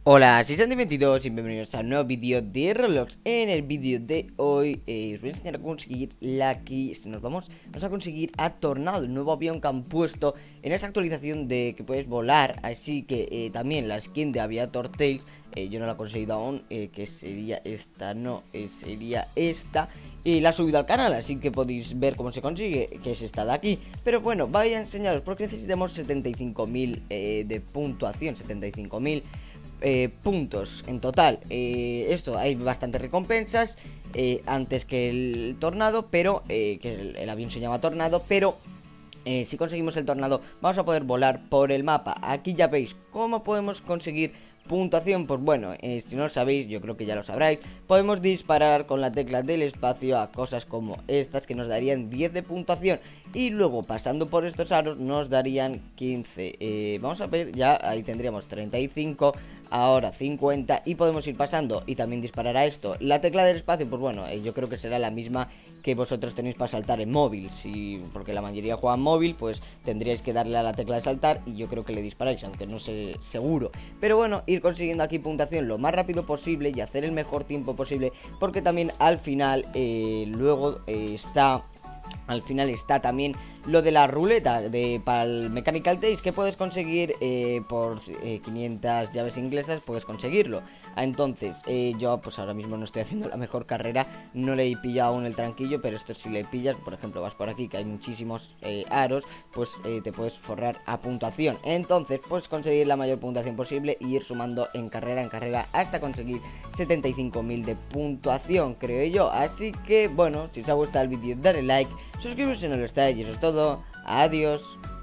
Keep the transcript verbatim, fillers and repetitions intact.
Hola, soy Santi veintidós y bienvenidos a un nuevo vídeo de Roblox. En el vídeo de hoy eh, os voy a enseñar a conseguir la key. Si nos vamos, vamos a conseguir a Tornado, el nuevo avión que han puesto en esa actualización de que puedes volar. Así que eh, también la skin de Aviator Tails, eh, yo no la he conseguido aún, eh, que sería esta, no, eh, sería esta. Y la he subido al canal, así que podéis ver cómo se consigue, que es esta de aquí. Pero bueno, voy a enseñaros porque necesitamos setenta y cinco mil eh, de puntuación, setenta y cinco mil Eh, puntos en total. eh, Esto, hay bastantes recompensas eh, antes que el tornado, pero eh, que el, el avión se llama Tornado, pero eh, si conseguimos el tornado vamos a poder volar por el mapa. Aquí ya veis cómo podemos conseguir puntuación. Pues bueno, eh, si no lo sabéis, yo creo que ya lo sabréis. Podemos disparar con la tecla del espacio a cosas como estas, que nos darían diez de puntuación, y luego pasando por estos aros nos darían quince. eh, Vamos a ver, ya ahí tendríamos treinta y cinco, ahora cincuenta, y podemos ir pasando y también disparar a esto. La tecla del espacio, pues bueno, eh, yo creo que será la misma que vosotros tenéis para saltar en móvil, si, porque la mayoría juega en móvil, pues tendríais que darle a la tecla de saltar y yo creo que le disparáis, aunque no sé seguro. Pero bueno, ir consiguiendo aquí puntuación lo más rápido posible y hacer el mejor tiempo posible, porque también al final eh, luego eh, está... Al final está también lo de la ruleta de, para el Mechanical Tails, que puedes conseguir eh, por eh, quinientas llaves inglesas, puedes conseguirlo. Entonces, eh, yo pues ahora mismo no estoy haciendo la mejor carrera, no le he pillado aún el tranquillo, pero esto si le pillas, por ejemplo, vas por aquí que hay muchísimos eh, aros, pues eh, te puedes forrar a puntuación. Entonces, puedes conseguir la mayor puntuación posible y ir sumando en carrera en carrera hasta conseguir setenta y cinco mil de puntuación, creo yo. Así que, bueno, si os ha gustado el vídeo, dale like, suscribiros si no lo estáis, y eso es todo. Adiós.